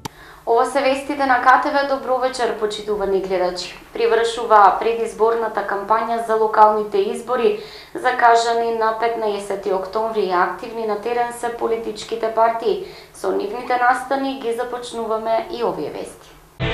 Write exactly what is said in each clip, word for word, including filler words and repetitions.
Ова се вестите на К Т В. Добро вечер, почитувани гледачи. Привршува предизборната кампања за локалните избори, закажани на петнаесети октомври. Активни на терен се политичките партии. Со нивните настани ги започнуваме и овие вести.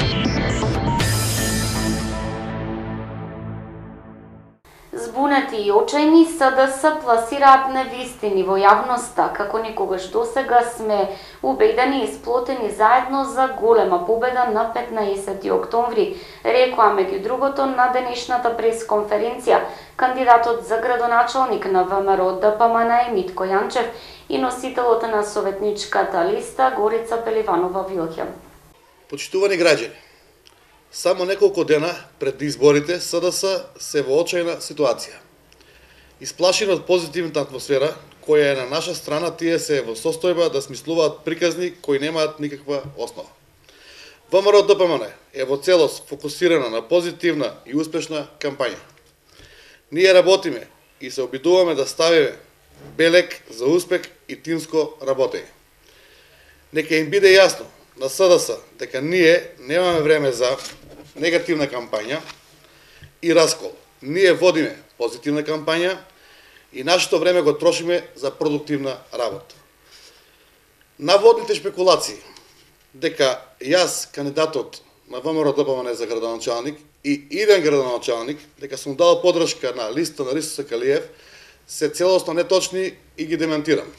Збунети и очајни С Д С пласираат невистини во јавноста, како никогаш досега сме убедени и сплотени заедно за голема победа на петнаесети октомври, рекоа меѓу другото на денешната пресконференција кандидатот за градоначалник на В М Р Д П М Н Митко Јанчев и носителот на советничката листа Горица Пеливанова Вилхем. Почитувани граѓани, само неколку дена пред изборите С Д С се во очајна ситуација. Исплашени од позитивната атмосфера, која е на наша страна, тие се во состојба да смислуваат приказни кои немаат никаква основа. В М Р Д П М Н е во целост фокусирана на позитивна и успешна кампања. Ние работиме и се обидуваме да ставиме белег за успех и тимско работење. Нека им биде јасно на С Д С дека ние немаме време за негативна кампања и раскол. Ние водиме позитивна кампања и нашето време го трошиме за продуктивна работа. Наводните шпекулации дека јас, кандидатот на В М Р Д П М Н за градоначалник и иден градоначалник, дека сум дал подршка на листа на Ристо Сакалиев, се целосно неточни и ги демантирам.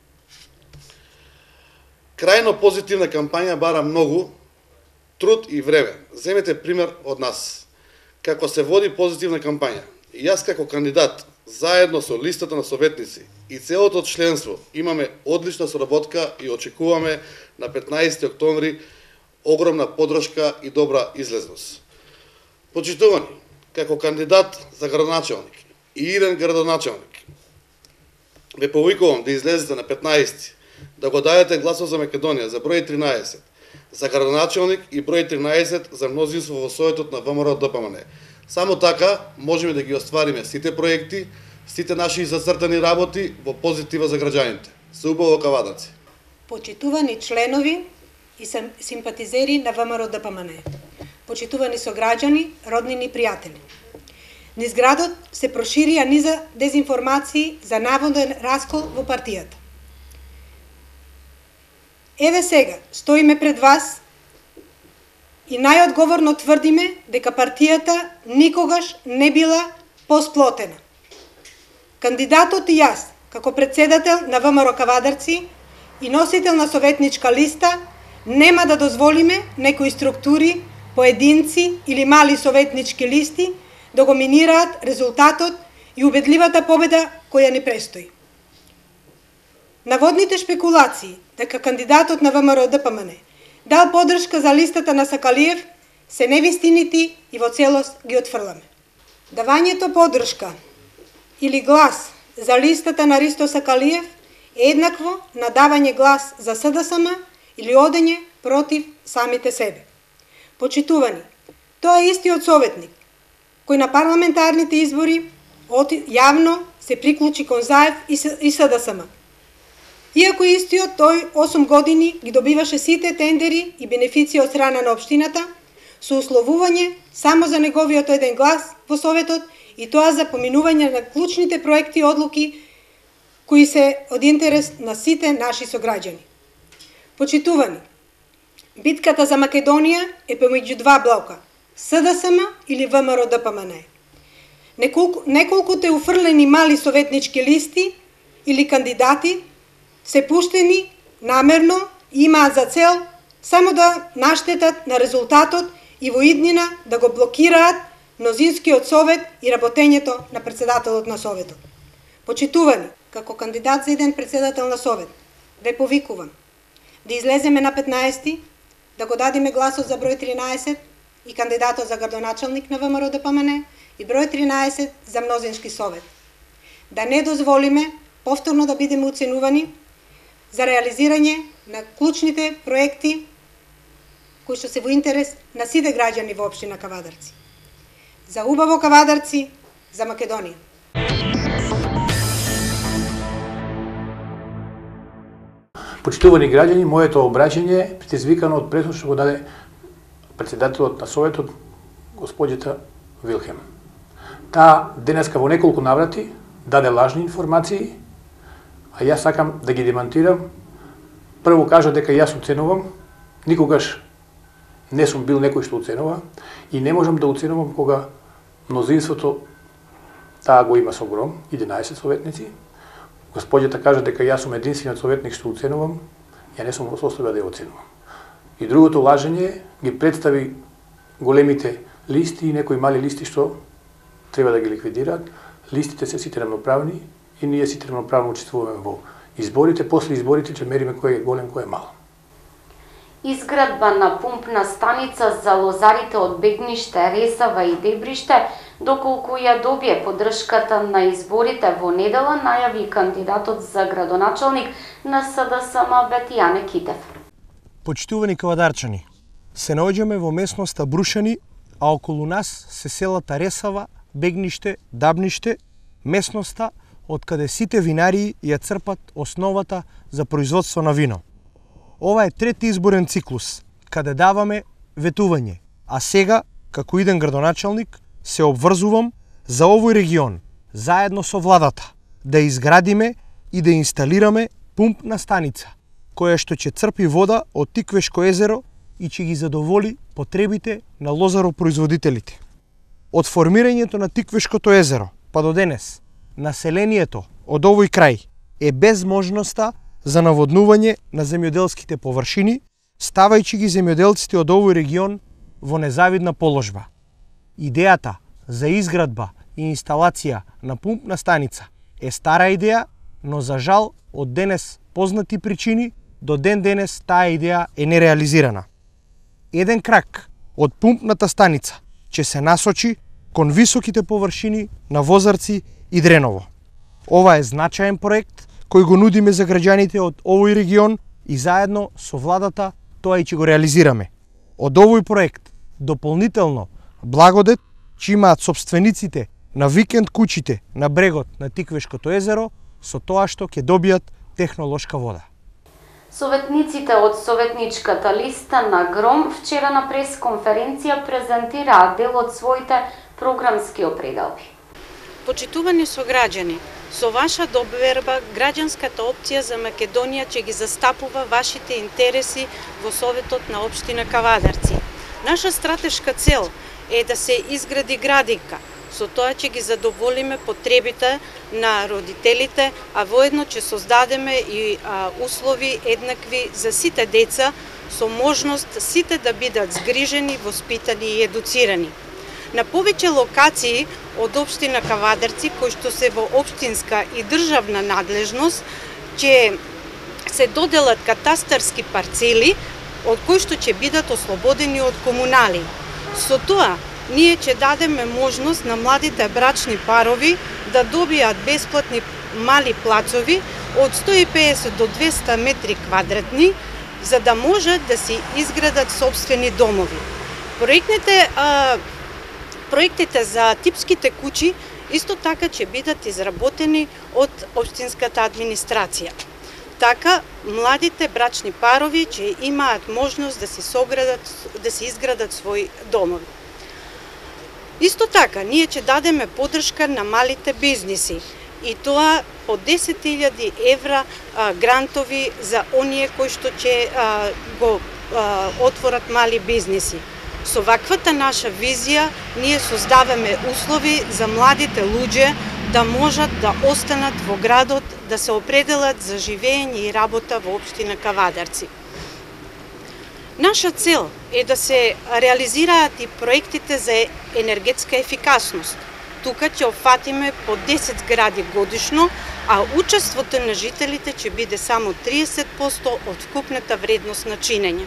Крајно позитивна кампања бара многу труд и време. Земете пример од нас. Како се води позитивна кампања. И јас како кандидат, заедно со листата на советници и целото членство, имаме одлична соработка и очекуваме на петнаесети октомври огромна подршка и добра излезност. Почитувани, како кандидат за градоначалник и иден градоначалник, ве повикувам да излезете на петнаесети, да го дадете гласот за Македонија за број тринаесет, за градоначалник и број тринаесет за мнозинство во Советот на В М Р Д П М Н. Само така можеме да ги оствариме сите проекти, сите наши зацртани работи во позитива за граѓаните. Се убаво кавадаци. Почитувани членови и симпатизери на В М Р Д П М Н. Почитувани сограѓани, роднини и пријатели. Низ градот се проширија низа дезинформации за наводен раскол во партијата. Еве сега, стоиме пред вас и најодговорно тврдиме дека партијата никогаш не била посплотена. Кандидатот и јас, како председател на В М Р Кавадарци и носител на советничка листа, нема да дозволиме некои структури, поединци или мали советнички листи да го минираат резултатот и убедливата победа која ни престои. Наводните шпекулации дека кандидатот на В М Р Д П М Н дал подршка за листата на Сакалиев се невистинити и во целост ги отфрламе. Давањето подршка или глас за листата на Ристо Сакалиев е еднакво на давање глас за С Д С М или одење против самите себе. Почитувани, тоа е истиот советник кој на парламентарните избори јавно се приклучи кон Заев и С Д С М. Иако истиот тој осум години ги добиваше сите тендери и бенефиции од страна на општината, со условување само за неговиот еден глас во Советот и тоа за поминување на клучните проекти и одлуки кои се од интерес на сите наши сограѓани. Почитувани, битката за Македонија е помеѓу два блока, С Д С М или В М Р Д П М Н. Неколку, неколкуте уфрлени мали советнички листи или кандидати се пуштени намерно и имаат за цел само да наштетат на резултатот и во иднина да го блокираат мнозинскиот совет и работењето на председателот на Советот. Почитувани, како кандидат за еден председател на Совет, ве повикувам да излеземе на петнаесети, да го дадеме гласот за број тринаесет и кандидатот за градоначалник на В М Р Д П М Н и број тринаесет за мнозински совет. Да не дозволиме повторно да бидеме оценувани за реализирање на клучните проекти кои што се во интерес на сите граѓани во општина Кавадарци. За убаво Кавадарци, за Македонија. Почитувани граѓани, моето обраќање е предизвикано од претходно што го даде председателот на Советот, господјата Вилхем. Таа денеска во неколку наврати даде лажни информации, а јас сакам да ги демантирам. Прво кажа дека јас оценувам, никогаш не сум бил некој што оценува и не можам да оценувам кога мнозинството таа го има со гром, единаесет советници. Господјата кажа дека јас сум единствениот советник што оценувам, ја не сум во состојба да ја оценувам. И другото лажење ги представи големите листи и некои мали листи што треба да ги ликвидираат. Листите се сите равноправни и ние сите равноправно учествуваме во изборите, после изборите ќе мериме кој е голем, кој е мал. Изградба на пумпна станица за лозарите од Бегниште, Ресава и Дебриште, доколку ја добие поддршката на изборите во недела, најави кандидатот за градоначалник на СДСМ Бетијане Китев. Почитувани кавадарчани, се наоѓаме во местноста Брушани, а околу нас се селата Ресава, Бегниште, Дабниште, местноста од каде сите винарии ја црпат основата за производство на вино. Ова е трети изборен циклус, каде даваме ветување, а сега, како иден градоначалник, се обврзувам за овој регион, заедно со владата, да изградиме и да инсталираме пумпна станица, која што ќе црпи вода од Тиквешко езеро и ќе ги задоволи потребите на лозаропроизводителите. Од формирањето на Тиквешкото езеро па до денес, населението од овој крај е без можноста за наводнување на земјоделските површини, ставајќи ги земјоделците од овој регион во незавидна положба. Идејата за изградба и инсталација на пумпна станица е стара идеја, но за жал од денес познати причини до ден денес таа идеја е нереализирана. Еден крак од пумпната станица ќе се насочи кон високите површини на Возарци и Дреново. Ова е значаен проект кој го нудиме за граѓаните од овој регион и заедно со владата тоа и ќе го реализираме. Од овој проект дополнително благодет ќе имаат собствениците на викенд куќите на брегот на Тиквешкото езеро со тоа што ќе добијат технолошка вода. Советниците од советничката листа на Гром вчера на пресконференција презентираа дел од своите програмски определби. Почитувани сограѓани, со ваша доверба граѓанската опција за Македонија ќе ги застапува вашите интереси во Советот на општина Кавадарци. Наша стратешка цел е да се изгради градинка. Со тоа ќе ги задоволиме потребите на родителите, а воедно ќе создадеме и а, услови еднакви за сите деца, со можност сите да бидат згрижени, воспитани и едуцирани. На повеќе локации од општина Кавадарци, кои што се во општинска и државна надлежност, ќе се доделат катастарски парцели, од кои што ќе бидат ослободени од комунали. Со тоа, ние ќе дадеме можност на младите брачни парови да добијат бесплатни мали плацови од сто и педесет до двеста метри квадратни, за да можат да си изградат собствени домови. Проектните а, Проектите за типските куќи исто така ќе бидат изработени од општинската администрација. Така, младите брачни парови ќе имаат можност да се соградат, да се изградат своји домови. Исто така, ние ќе дадеме поддршка на малите бизниси и тоа по десет илјади евра а, грантови за оние кои што ќе а, го а, отворат мали бизниси. Со ваквата наша визија ние создаваме услови за младите луѓе да можат да останат во градот, да се определат за живење и работа во општина Кавадарци. Наша цел е да се реализираат и проектите за енергетска ефикасност. Тука ќе опфатиме по десет згради годишно, а учеството на жителите ќе биде само триесет проценти од вкупната вредност на чинење.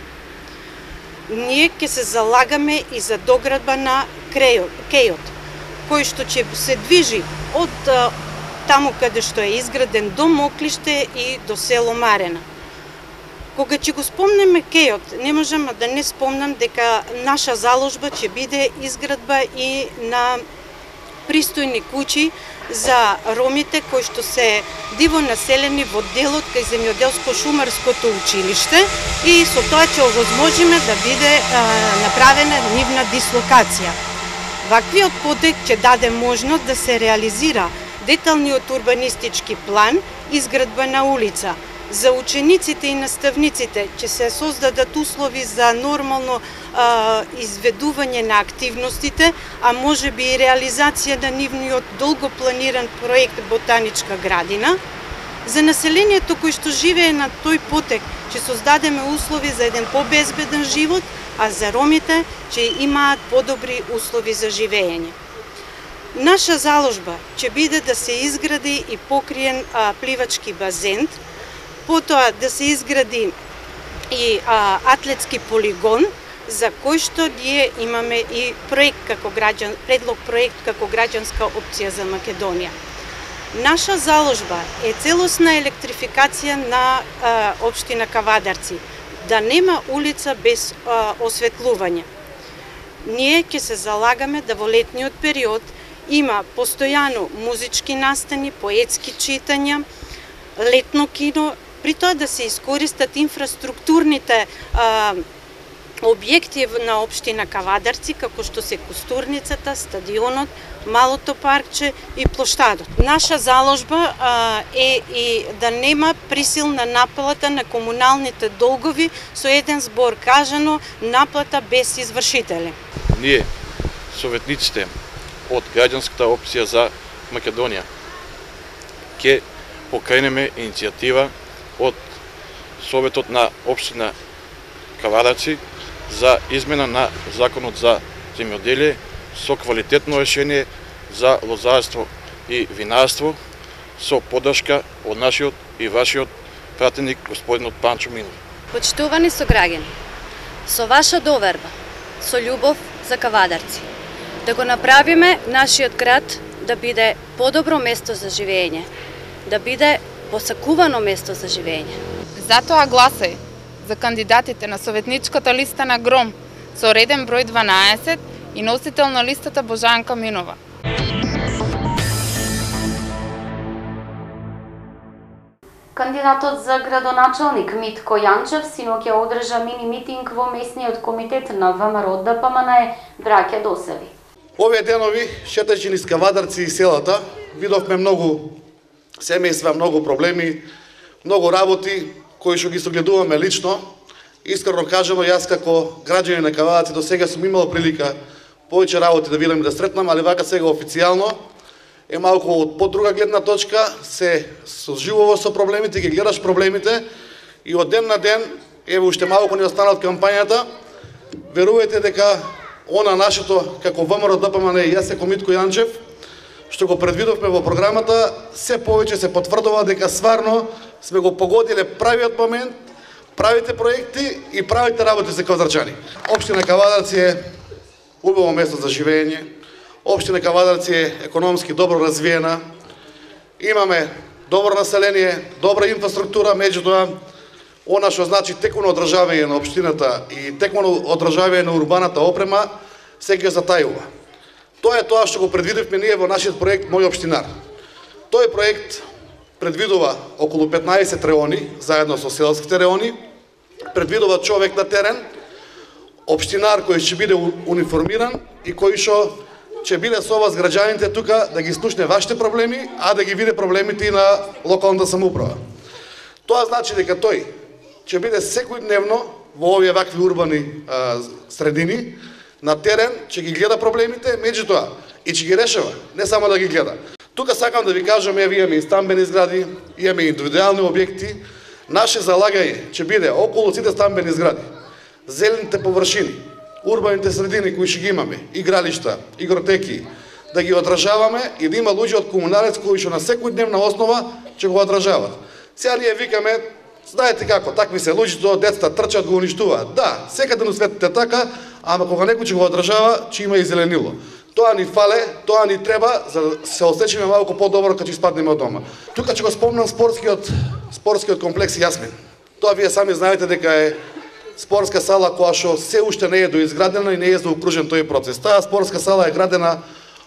Ние ќе се залагаме и за доградба на кејот, кој што ќе се движи од таму каде што е изграден до Моклиште и до село Марена. Кога ќе го спомнеме кејот, не можам да не спомнам дека наша заложба ќе биде изградба и на пристојни куќи за ромите кои што се диво населени во делот кај земјоделско-шумарското училиште и со тоа ќе овозможиме да биде а, направена нивна дислокација. Ваквиот потек ќе даде можност да се реализира деталниот урбанистички план изградба на улица. За учениците и наставниците ќе се создадат услови за нормално а, изведување на активностите, а може би и реализација на нивниот долго планиран проект Ботаничка градина. За населението кој што живее на тој потек ќе создадеме услови за еден побезбеден живот, а за ромите ќе имаат подобри услови за живење. Наша заложба ќе биде да се изгради и покриен а, пливачки базен, потоа да се изгради и а, атлетски полигон, за кој што ние имаме и проект како граѓан, предлог проект како граѓанска опција за Македонија. Наша заложба е целосна електрификација на а, општина Кавадарци, да нема улица без а, осветлување. Ние ќе се залагаме да во летниот период има постојано музички настани, поетски читања, летно кино, при тоа да се искористат инфраструктурните а, објекти на општина Кавадарци, како што се костурницата, стадионот, малото паркче и плоштадот. Наша заложба а, е и да нема присилна наплата на комуналните долгови, со еден збор кажано, наплата без извршители. Ние, советниците од граѓанската опција за Македонија, ќе покренеме иницијатива од Советот на општина Кавадарци за измена на Законот за земјоделие со квалитетно решение за лозарство и винарство со поддршка од нашиот и вашиот пратеник господинот Панчо Минов. Почитувани сограѓани, со ваша доверба, со љубов за Кавадарци, да го направиме нашиот град да биде подобро место за живење, да биде посакувано место за живење. Затоа гласај за кандидатите на советничката листа на Гром со реден број дванаесет и носител на листата Божанка Минова. Кандидатот за градоначалник Митко Јанчев синоќ ја одржа мини митинг во местниот комитет на ВМРО Д П М Н Е Браќа Досеви. Овие денови, шетајќи низ Кавадарци и селата, видовме многу семејства, многу проблеми, многу работи кои што ги согледуваме лично. Искрено кажано, јас како граѓанин на Кавадарци до сега сум имал прилика повеќе работи да видам и да сретнам, али вака сега официјално е малку од подруга гледна точка, се соживува со проблемите, ги гледаш проблемите и од ден на ден, ево уште малку не остана од кампањата, верувајте дека она нашето како ВМРО Д П М Н Е и јас како Митко Јанчев, што го предвидовме во програмата, се повеќе се потврдува дека стварно сме го погодиле правиот момент, правите проекти и правите работи за кавадарчани. Општина Кавадарци е убаво место за живење. Општина Кавадарци е економски добро развиена. Имаме добро население, добра инфраструктура, меѓутоа она што значи текуно одржавање на општината и текуно одржавање на урбаната опрема се ги затајува. Тоа е тоа што го предвидевме ние во нашиот проект Мој општинар. Тој проект предвидува околу петнаесет реони, заедно со селските реони, предвидува човек на терен, општинар кој ќе биде униформиран и кој што ќе биде со вас граѓаните тука да ги слушне вашите проблеми, а да ги види проблемите и на локалната самоуправа. Тоа значи дека тој ќе биде секојдневно во овие вакви урбани а, средини, на терен, ќе ги гледа проблемите, меѓутоа и ќе ги решава, не само да ги гледа. Тука сакам да ви кажам, еве имаме и стамбени згради, имаме индивидуални објекти. Наше залагање ќе биде околу сите стамбени згради, зелените површини, урбаните средини кои ќе ги имаме, игралишта, игротеки, да ги одржаваме и да има луѓе од комуналец кои што на секојдневна основа ќе го одржават. Сега ние викаме, знаете како, такви се луѓето, децата трчат, го уништуваат. Да, секаде на светот е така, ама кога некој ќе го одржава, ќе има и зеленило. Тоа ни фале, тоа ни треба за да се осеќаме малку подобро кога ќе испаднеме од дома. Тука ќе го спомнам спортскиот спортскиот комплекс Јасмин. Тоа вие сами знаете дека е спортска сала која што се уште не е доизградена и не е заокружен тој процес. Таа спортска сала е градена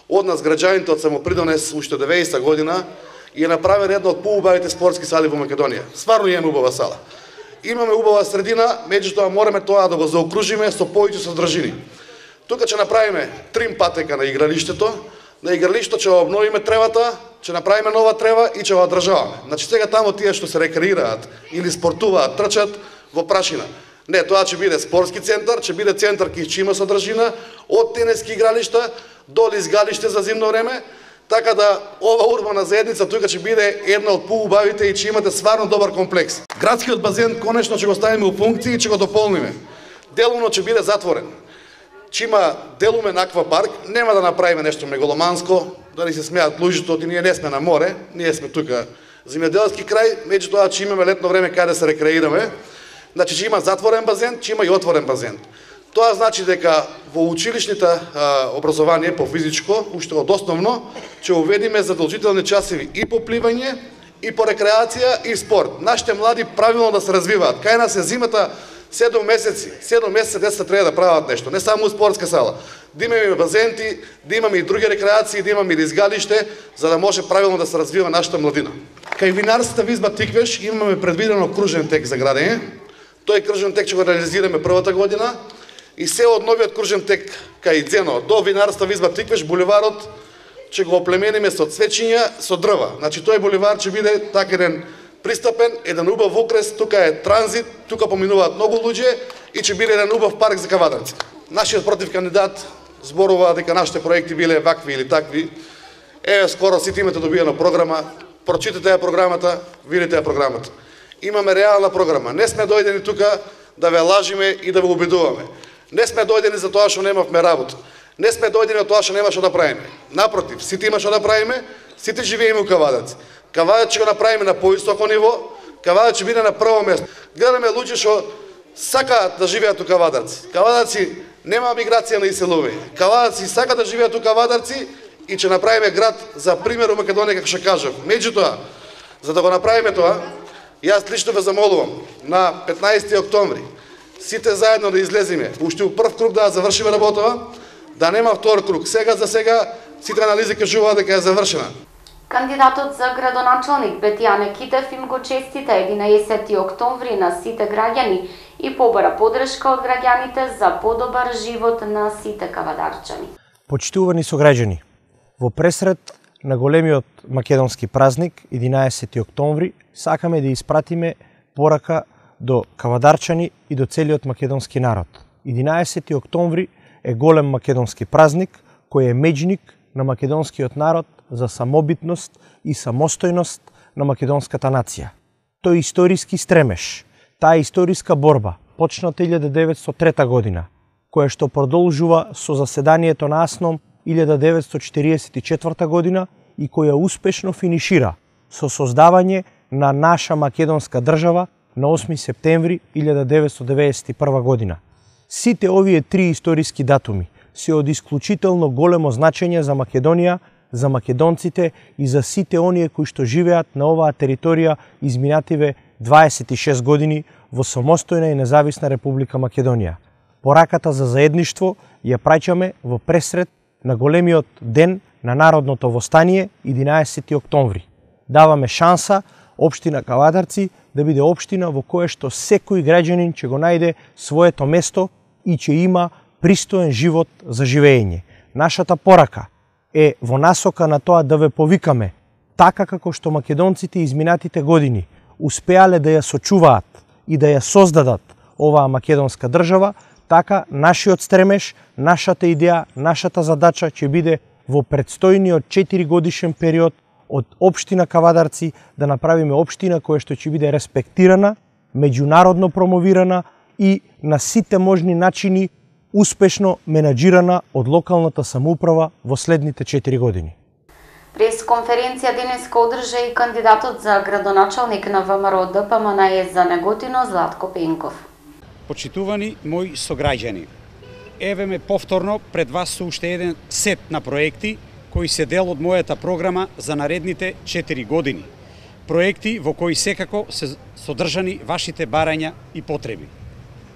од нас граѓаните од самопридонес уште деветдесета година и е направен една од поубавите спортски сали во Македонија. Стварно имаме убава сала. Имаме убава средина, меѓутоа мораме тоа да го заокружиме со повеќе содржини. Тука ќе направиме трим патека на игралиштето. На игралиштето ќе обновиме тревата, ќе направиме нова трева и ќе го одржаваме. Значи сега таму тие што се рекреираат или спортуваат, трчат во прашина. Не, тоа ќе биде спортски центар, ќе биде центар кој ќе има содржина од тенески игралишта до лизгалиште за зимно време, така да ова урбана заедница тука ќе биде една од поубавите и ќе имате стварно добар комплекс. Градскиот базен конечно ќе го ставиме у функција и ќе го дополниме. Делумно ќе биде затворен. Ќе има делумен аквапарк, нема да направиме нешто мегаломанско, да ни се смеат луѓето, и ние не сме на море, ние сме тука земјоделски крај, меѓутоа ќе имаме летно време каде да се рекреираме. Значи ќе има затворен базен, ќе има и отворен базен. Тоа значи дека во училишните образование по физичко, уште од основно, ќе уведиме задолжителни часови и по пливање, и по рекреација, и спорт. Нашите млади правилно да се развиваат. Кај нас е зимата седум месеци, седум месеци децата треба да прават нешто, не само у спортска сала. Да имаме базенти, да имаме и други рекреации, да имаме и изгалиште, за да може правилно да се развива нашата младина. Кај винарската визба Тиквеш имаме предвидено кружен тек за градење. Тој кружен тек ќе го реализираме првата година и се од новиот кружен тек кај Дзено до винарската визба Тиквеш булеварот ќе го оплемениме со цвечиња, со дрва. Значи тој булевар ќе биде така еден пристапен, еден убав укрес, тука е транзит, тука поминуваат многу луѓе и ќе биде еден убав парк за кавадарци. Нашиот против кандидат зборува дека нашите проекти биле вакви или такви. Еве скоро сите имате добиено програма, прочитате ја програмата, видите ја програмата. Имаме реална програма. Не сме дојдени тука да ве лажиме и да ве убедуваме. Не сме дојдени за тоа што немавме работа. Не сме дојдени од тоа што нема што да правиме. Напротив, сите има што да правиме, сите живееме у Кавадарци. Кавадарци ќе го направиме на повисоко ниво, Кавадарци ќе биде на прво место. Гледаме луѓе што сакаат да живеат у Кавадарци. Кавадарци нема миграција на иселување. Кавадарци сакаат да живеат у Кавадарци и ќе направиме град за пример у Македонија, како што кажав. Меѓутоа, за да го направиме тоа, јас лично ве замолувам на петнаесети октомври сите заедно да излеземе, уште у прв круг да завршиме работава, да нема втор круг. Сега за сега сите анализи кажуваат дека е завршена. Кандидатот за градоначалник Бетјане Китев им го честита единаесети октомври на сите граѓани и побара подршка од граѓаните за подобар живот на сите кавадарчани. Почитувани сограѓани, во пресред на големиот македонски празник, единаесети октомври, сакаме да испратиме порака до кавадарчани и до целиот македонски народ. единаесети октомври е голем македонски празник, кој е меѓник на македонскиот народ за самобитност и самостојност на македонската нација. Тој историски стремеш, таа историска борба, почната илјада деветстотини и трета година, која што продолжува со заседанието на АСНОМ илјада деветстотини четиридесет и четврта година и која успешно финишира со создавање на наша македонска држава на осми септември илјада деветстотини деведесет и прва година. Сите овие три историски датуми се од исклучително големо значење за Македонија, за македонците и за сите оние кои што живеат на оваа територија изминативе дваесет и шест години во самостојна и независна Република Македонија. Пораката за заедништво ја праќаме во пресред на големиот ден на народното востание, единаесети октомври. Даваме шанса општина Кавадарци да биде општина во која што секој граѓанин ќе го најде своето место и ќе има пристоен живот за живење. Нашата порака е во насока на тоа да ве повикаме, така како што македонците изминатите години успеале да ја сочуваат и да ја создадат оваа македонска држава, така нашиот стремеш, нашата идеја, нашата задача ќе биде во предстојниот четири годишен период од општина Кавадарци да направиме општина која што ќе биде респектирана, меѓународно промовирана и на сите можни начини успешно менаџирана од локалната самоуправа во следните четири години. Пресконференција денеска одржа и кандидатот за градоначалник на ВМРО ДПМН за Неготино Златко Пенков. Почитувани мои сограѓани, еве ме повторно пред вас со уште еден сет на проекти кои се дел од мојата програма за наредните четири години. Проекти во кои секако се содржани вашите барања и потреби.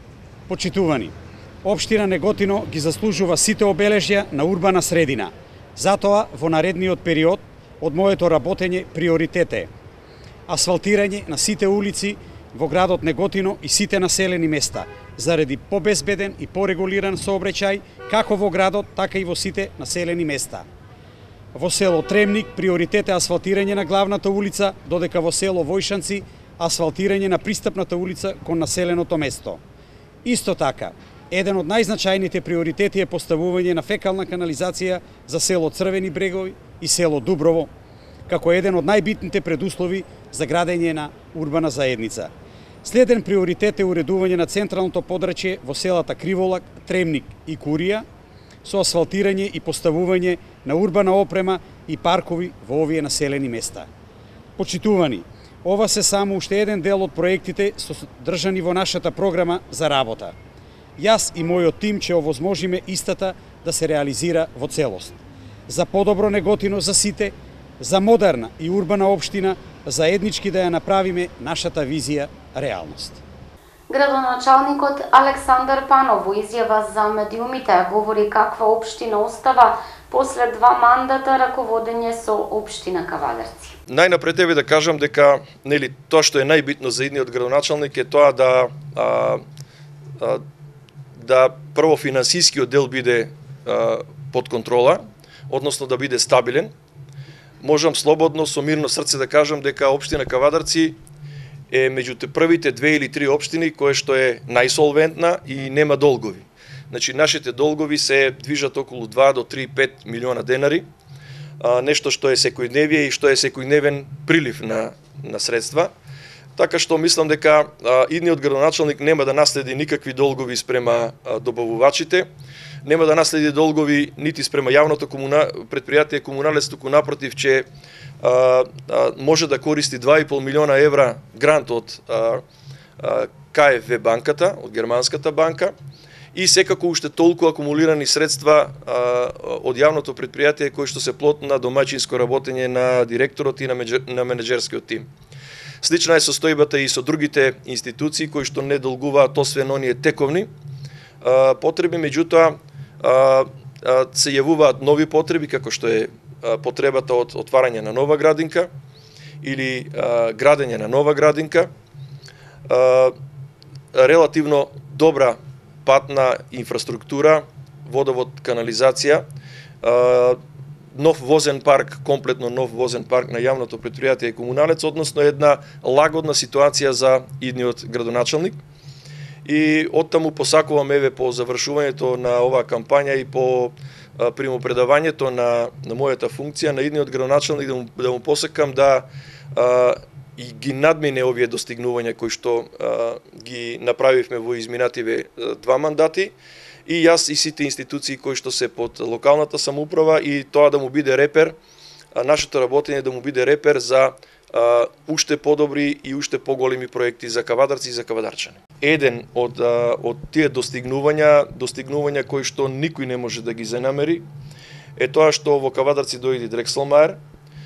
Почитувани, општина Неготино ги заслужува сите обележја на урбана средина, Затоа, во наредниот период, од моето работење приоритет е асфалтирање на сите улици во градот Неготино и сите населени места, заради побезбеден и порегулиран сообраќај, како во градот, така и во сите населени места. Во село Тремник приоритет е асфалтирање на главната улица, додека во село Војшанци асфалтирање на пристапната улица кон населеното место. Исто така, еден од најзначајните приоритети е поставување на фекална канализација за село Црвени брегови и село Дуброво, како еден од најбитните предуслови за градење на урбана заедница. Следен приоритет е уредување на централното подрачје во селата Криволак, Тремник и Курија, со асфалтирање и поставување на урбана опрема и паркови во овие населени места. Почитувани, ова се само уште еден дел од проектите содржани во нашата програма за работа. Јас и мојот тим ќе овозможиме истата да се реализира во целост. За подобро Неготино за сите, за модерна и урбана општина, заеднички да ја направиме нашата визија реалност. Градоначалникот Александар Панов во изјава за медиумите говори каква општина остава после два мандата раководење со општина Кавадарци. Најнапред еве да кажам дека нели тоа што е најбитно за идниот градоначалник е тоа да а, а, да прво финансискиот дел биде а, под контрола, односно да биде стабилен. Можам слободно со мирно срце да кажам дека општина Кавадарци е меѓу првите две или три општини која што е најсолвентна и нема долгови. Значи нашите долгови се движат околу два до три пет милиона денари, а, нешто што е секојдневие и што е секојдневен прилив на на средства. Така што мислам дека а, идниот градоначалник нема да наследи никакви долгови спрема а, добавувачите, нема да наследи долгови нити спрема јавното комуна... предпријатие Комуналец, туку напротив, че а, а, може да користи два и пол милиона евра грант од а, а, Ка Еф В банката, од германската банка, и секако уште толку акумулирани средства а, од јавното предпријатие кои што се плод на домаќинско работење на директорот и на, менеджер, на менеджерскиот тим. Слична е состојбата и со другите институции кои што не долгуваат освен оние тековни а, потреби, меѓутоа а, а, се јавуваат нови потреби, како што е а, потребата од отварање на нова градинка или а, градење на нова градинка, а, релативно добра патна инфраструктура, водовод, канализација, а, нов возен парк, комплетно нов возен парк на јавното предпријатие Комуналец, односно една лагодна ситуација за идниот градоначалник. И оттаму посакувам еве по завршувањето на оваа кампања и по а, примопредавањето на, на мојата функција на идниот градоначалник да му, да му посакам да а, и ги надмине овие достигнувања кои што а, ги направивме во изминативе а, два мандати, и јас и сите институции кои што се под локалната самоуправа, и тоа да му биде репер, а, нашето работење да му биде репер за а, уште подобри и уште поголеми проекти за Кавадарци и за кавадарчани. Еден од, а, од тие достигнувања, достигнувања кои што никој не може да ги занамери, е тоа што во Кавадарци дојде Дрекселмаер,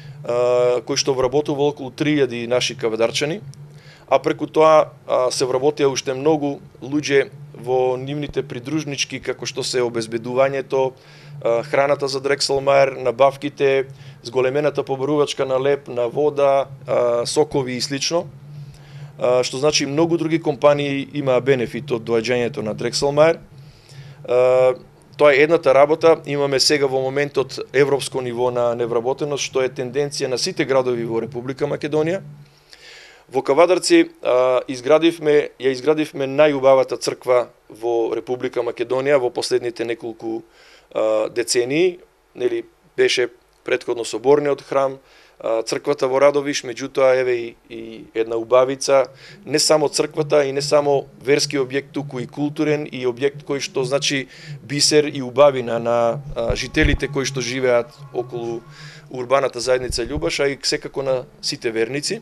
кој што вработува околу три илјади наши кавадарчани, а преку тоа а, се вработија уште многу луѓе во нивните придружнички, како што се обезбедувањето, а, храната за Дрекселмаер, набавките, зголемената побарувачка на леп, на вода, а, сокови и слично, а, што значи многу други компании имаа бенефит од доаѓањето на Дрекселмаер. А, Тоа е едната работа. Имаме сега во моментот европско ниво на невработеност, што е тенденција на сите градови во Република Македонија. Во Кавадарци а, изградивме, ја изградивме најубавата црква во Република Македонија во последните неколку а, децении. Нели, беше претходно соборниот храм, а, црквата во Радовиш, меѓутоа еве и, и една убавица, не само црквата и не само верски објект, туку и културен и објект кој што значи бисер и убавина на а, жителите кои што живеат околу урбаната заедница Љубаш, а и секако на сите верници.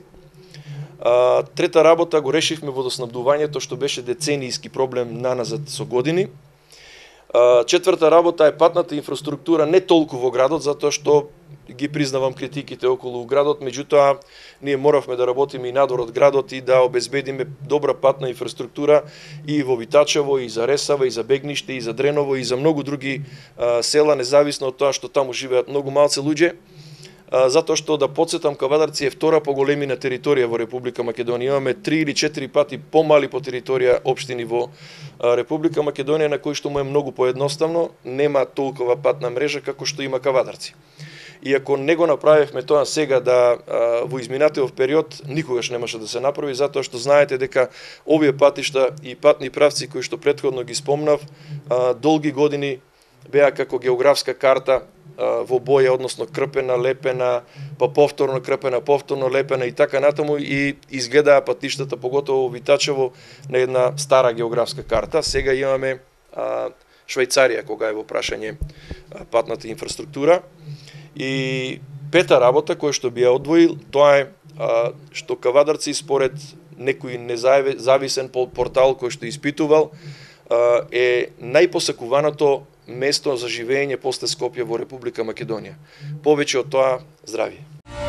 А, трета работа го решивме водоснабдувањето, што беше деценијски проблем наназад со години. Четврта работа е патната инфраструктура, не толку во градот, затоа што ги признавам критиките околу градот, меѓутоа ние моравме да работиме и надвор од градот и да обезбедиме добра патна инфраструктура и во Витачево, и за Ресава, и за Бегниште, и за Дреново, и за многу други а, села, независно од тоа што таму живеат многу малце луѓе. А, затоа што, да подсетам, Кавадарци е втора по големина територија во Република Македонија. Имаме три или четири пати помали по територија општини во а, Република Македонија, на кои што му е многу поедноставно, нема толкова патна мрежа како што има Кавадарци. И ако не го направивме тоа сега, да а, во изминатиот период, никогаш немаше да се направи, затоа што знаете дека овие патишта и патни правци кои што претходно ги спомнав, а, долги години беа како географска карта а, во боја, односно крпена, лепена, па повторно крпена, повторно лепена и така натаму, и изгледаа патиштата, поготово во Витачево, на една стара географска карта. Сега имаме а, Швајцарија, кога е во прашање а, патната инфраструктура. И пета работа која што би ја одвоил, тоа е а, што Кавадарци, според некој независен портал кој што испитувал, а, е најпосакуваното место за живење после Скопје во Република Македонија. Повеќе од тоа, здравје.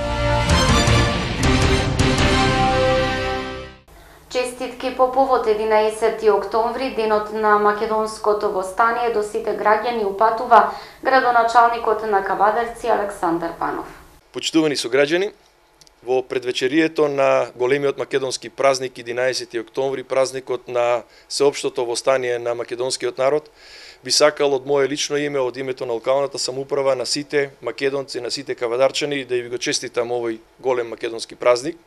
Честитки по повод единаесети октомври, денот на македонското востание, до сите граѓани упатува градоначалникот на Кавадарци Александар Панов. Почитувани сограѓани, во предвечерието на големиот македонски празник единаесети октомври, празникот на сеопштото востание на македонскиот народ, би сакал од мое лично име, од името на локалната самоуправа, на сите македонци, на сите кавадарчани, да ви го честитам овој голем македонски празник.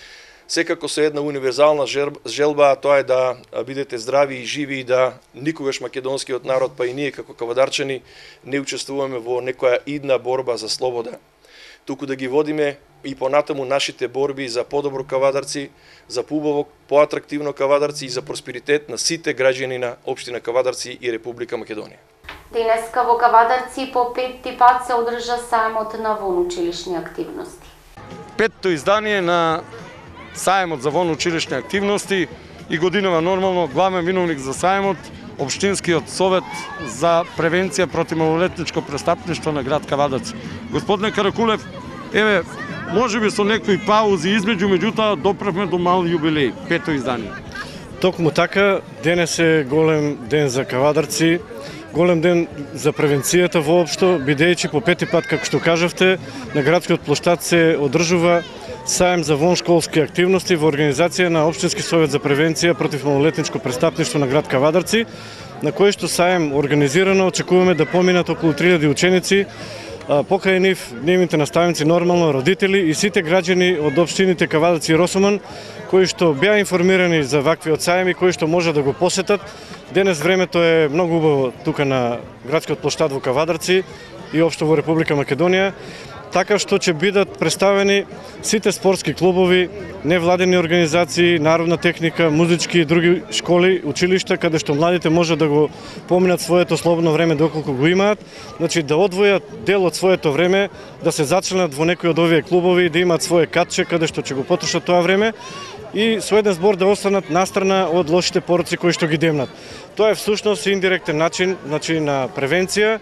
Секако се една универзална желба, тоа е да бидете здрави и живи и да никогаш македонскиот народ, па и ние како кавадарчани, не учествуваме во некоја идна борба за слобода, туку да ги водиме и понатаму нашите борби за подобро Кавадарци, за поубаво, поатрактивно Кавадарци и за просперитет на сите граѓани на општина Кавадарци и Република Македонија. Денеска во Кавадарци по петти пат се одржа сајмот на вонучилишни активности. Петто издание на сајмот за вонучилишни активности и годинава нормално главен виновник за сајмот, Општинскиот совет за превенција против малолетничко престапништво на град Кавадарци. Господине Каракулев, еве, може би со некои паузи измеѓу, меѓутоа допревме до мал јубилеј, пето издание. Токму така, денес е голем ден за Кавадарци, голем ден за превенцијата воопшто, бидејќи по пети пат, како што кажавте, на градскиот плоштад се одржува саем за воншколски активности во организација на Општински совет за превенција против малолетничко престапништво на град Кавадарци, на кој што саем организирано очекуваме да поминат околу три илјади ученици, покрај нив, нивните наставници, нормално, родители и сите граѓани од општините Кавадарци и Росоман, кои што беа информирани за ваквиот саем и кои што може да го посетат. Денес времето е многу убаво тука на градскиот плоштад во Кавадарци и општо во Република Македонија, така што ќе бидат представени сите спортски клубови, невладени организации, народна техника, музички и други школи, училишта, каде што младите може да го поминат своето слободно време доколку го имаат, значи да одвојат дел од своето време, да се зачленат во некои од овие клубови, да имаат свое катче каде што ќе го потрошат тоа време и со еден збор да останат настрана од лошите пороци кои што ги демнат. Тоа е всушност индиректен начин, значи на превенција,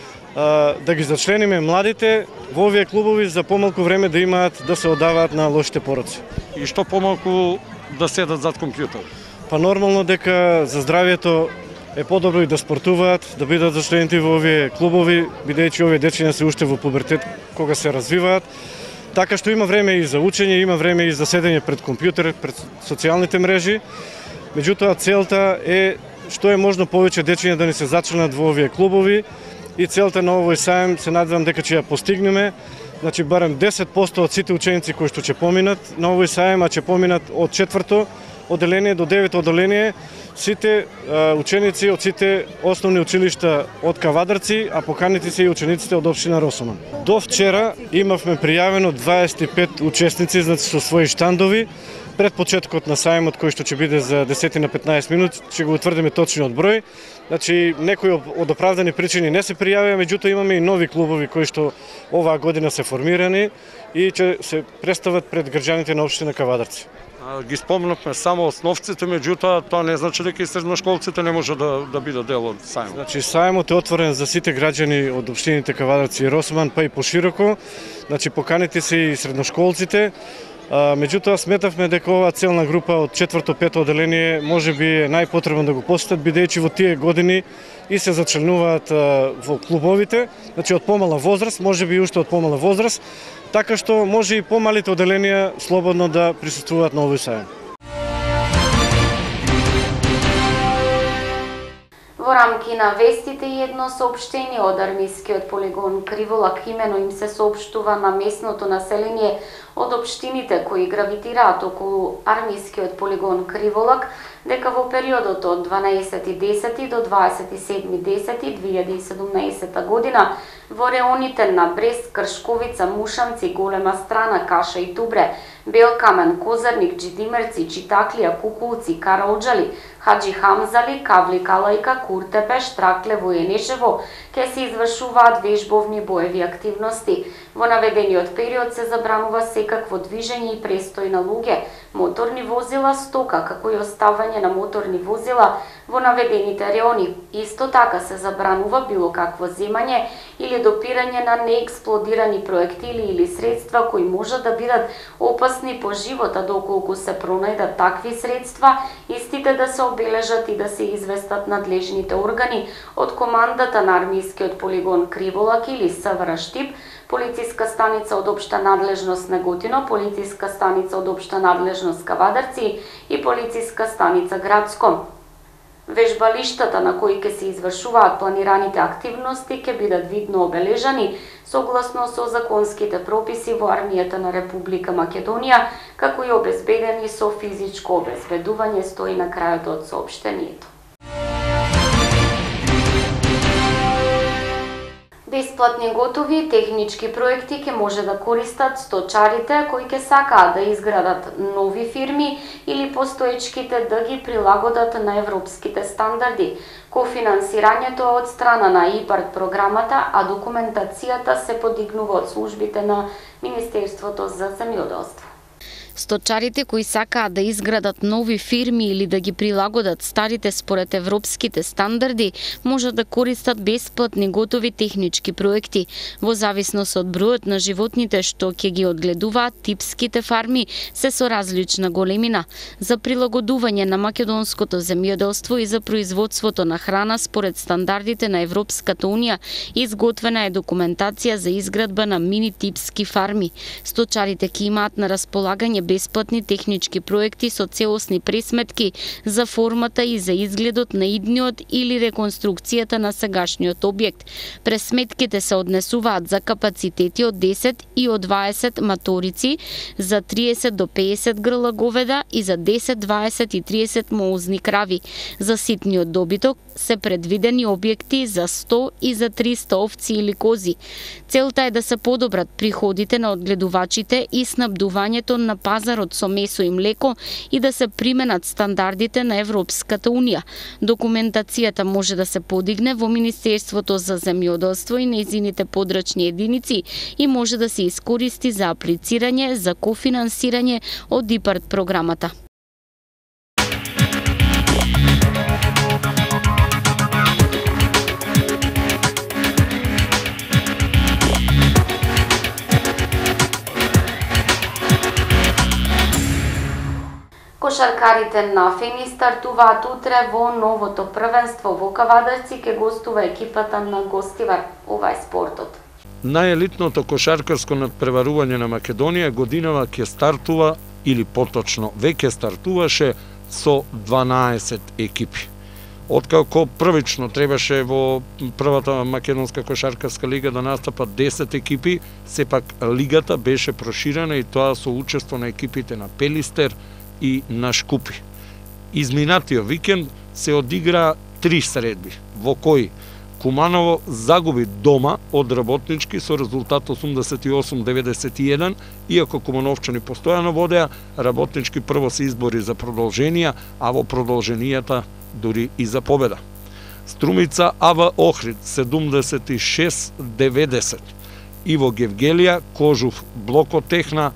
да ги зачлениме младите во овие клубови за помалку време да имаат да се одаваат на лошите пороци. И што помалку да седат зад компјутер? Па нормално дека за здравјето е подобро и да спортуваат, да бидат зачленети во овие клубови, бидејќи овие дечиња се уште во пубертет кога се развиваат. Така што има време и за учење, има време и за седење пред компјутер, пред социјалните мрежи. Меѓутоа целта е што е можно повеќе дечиња да ни се зачленат во овие клубови. И целта на овој саем се надевам дека ќе ја постигнеме, значи барем десет посто од сите ученици кои што ќе поминат на овој саем, а ќе поминат од четврто оделение до девето оделение, сите а, ученици од сите основни училишта од Кавадарци, а поканети се и учениците од општина Росоман. До вчера имавме пријавено дваесет и пет учесници, значи со своји штандови. Пред почетокот на саемот кој што ќе биде за десет на петнаесет минути, ќе го утврдиме точниот број. Значи, некои од оправдани причини не се пријавија, меѓутоа имаме и нови клубови кои што оваа година се формирани и ќе се представат пред граѓаните на општина Кавадарци. Ги спомнавме само основците, меѓутоа тоа не значи дека и средношколците не може да да бидат дел од сајмот. Значи сајмот е отворен за сите граѓани од општините Кавадарци и Росман, па и пошироко. Значи поканите се и средношколците. А, меѓутоа сметавме дека оваа целна група од четврто пето оделение можеби е најпотребно да го посетат, бидејќи во тие години и се зачленуваат а, во клубовите, значи од помала возраст, можеби и уште од помала возраст, така што може и помалите оделенија слободно да присуствуваат на овој сајм. Во рамки на вестите и едно соопштение од армискиот полигон Криволак, имено им се соопштува на местното население од општините кои гравитираат околу армискиот полигон Криволак, дека во периодот од дванаесети десети до дваесет и седми десети две илјади и седумнаесета година во реоните на Брест, Кршковица, Мушанци, Голема Страна, Каша и Тубре, Белкамен, Козарник, Джидимерци, Читаклија, Кукулци, Караоджали, Хаджи Хамзали, Кавли Калајка, Куртепеш, Траклево и Енешево ке се извршуваат вежбовни боеви активности. Во наведениот период се забранува секакво движење и престој на луѓе, моторни возила, стока, како и оставање на моторни возила во наведените реони. Исто така се забранува било какво земање или допирање на неексплодирани проектили или средства кои можат да бидат опасни по живота, доколку се пронајдат такви средства, истите да се обележат и да се известат надлежните органи од командата на армискиот полигон Криволак или СВР Штип, полициска станица од општа надлежност Неготино, полициска станица од општа надлежност Кавадарци и полициска станица Градско. Вежбалиштата на кои ќе се извршуваат планираните активности ќе бидат видно обележани согласно со законските прописи во армијата на Република Македонија, како и обезбедени со физичко обезбедување, стои на крајот од соопштението. Бесплатни готови технички проекти ќе може да користат сточарите кои ќе сакаат да изградат нови фирми или постоечките да ги прилагодат на европските стандарди. Кофинансирањето е од страна на ИПАРД програмата, а документацијата се подигнува од службите на Министерството за земјоделство. Сточарите кои сакаат да изградат нови фирми или да ги прилагодат старите според европските стандарди, можат да користат бесплатни готови технички проекти. Во зависност од бројот на животните што ќе ги одгледуваат, типските фарми се со различна големина. За прилагодување на македонското земјоделство и за производството на храна според стандардите на Европската унија, изготвена е документација за изградба на мини типски фарми. Сточарите ќе имаат на располагање бесплатни технички проекти со целосни пресметки за формата и за изгледот на идниот или реконструкцијата на сегашниот објект. Пресметките се однесуваат за капацитети од десет и од дваесет маторици, за триесет до пеесет грла говеда и за десет, дваесет и триесет молозни крави. За ситниот добиток се предвидени објекти за сто и за триста овци или кози. Целта е да се подобрат приходите на одгледувачите и снабдувањето на пазарот со месо и млеко и да се применат стандардите на Европската унија. Документацијата може да се подигне во Министерството за земјоделство и нејзините подрачни единици и може да се искористи за аплицирање за кофинансирање од ИПАРД програмата. Кошаркарите на Фени стартуваат утре во новото првенство во Кавадарци, ке гостува екипата на Гостивар. Ова е спортот. Најелитното кошаркарско надпреварување на Македонија годинава ќе стартува, или поточно веќе стартуваше, со дванаесет екипи. Откако првично требаше во првата македонска кошаркарска лига да настапат десет екипи, сепак лигата беше проширена и тоа со учество на екипите на Пелистер и на Шкупи. Изминатиот викенд се одигра три средби, во кои Куманово загуби дома од Работнички со резултат осумдесет и осум деветдесет и еден, иако кумановчани постојано водеа, Работнички прво се избори за продолженија, а во продолженијата дури и за победа. Струмица АВ Охрид седумдесет и шест деветдесет, Иво Гевгелија, Кожув Блокотехна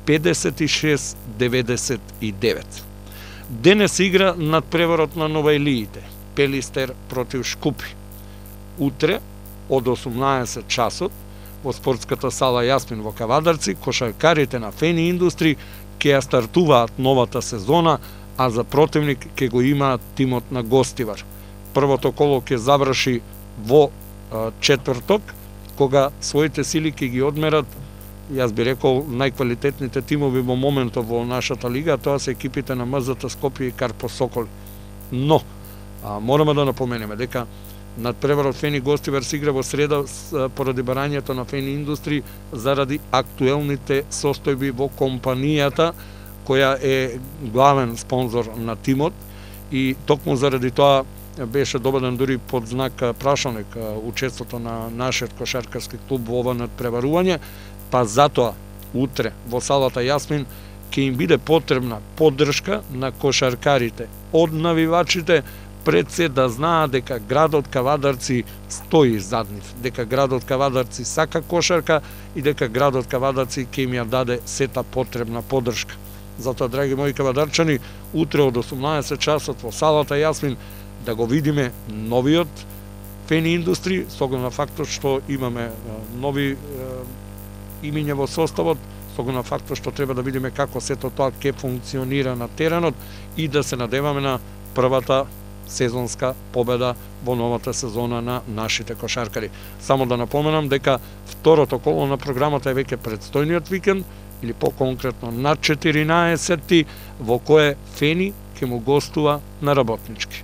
педесет и шест деветдесет и девет. Денес игра надпреварот на Новаилиите, Пелистер против Шкупи. Утре, од осумнаесет часот, во спортската сала Јасмин во Кавадарци, кошаркарите на Фени Индустри ќе ја стартуваат новата сезона, а за противник ќе го имаат тимот на Гостивар. Првото коло ќе заврши во а, четврток, кога своите сили ќе ги одмерат, јас би рекол, најквалитетните тимови во моментот во нашата лига, тоа се екипите на МЗТ Скопје и Карпо Сокол. Но, а, мораме да напоменеме дека надпреварот Фени Гостивар се игра во среда поради барањето на Фени Индустри заради актуелните состојби во компанијата која е главен спонзор на тимот и токму заради тоа беше добеден дури под знак прашаник учеството на нашиот кошаркарски клуб во ова надпреварување, па затоа утре во салата Јасмин ќе им биде потребна поддршка на кошаркарите од навивачите, пред се да знаат дека градот Кавадарци стои зад нив, дека градот Кавадарци сака кошарка и дека градот Кавадарци ќе им ја даде сета потребна поддршка. Затоа, драги мои кавадарчани, утре од осумнаесет часот во салата Јасмин да го видиме новиот Фени Индустри, с оглед на фактот што имаме нови имиња во составот, с оглед на фактот што треба да видиме како сето тоа ќе функционира на теренот и да се надеваме на првата сезонска победа во новата сезона на нашите кошаркари. Само да напоменам дека второто коло на програмата е веќе предстојниот викенд, или по-конкретно на четиринаесети, во кое Фени ќе му гостува на Работнички.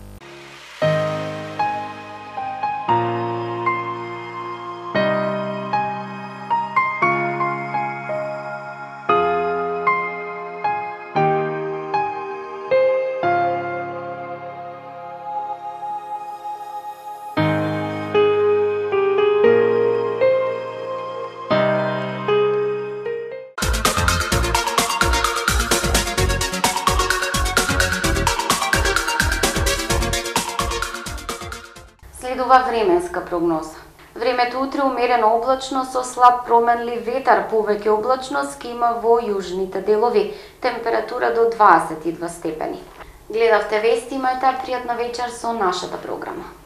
Следува временска прогноза. Времето утре умерено облачно со слаб променлив ветар, повеќе облачност ќе има во јужните делови, температура до дваесет и два степени. Гледавте вести, имајте пријатна вечер со нашата програма.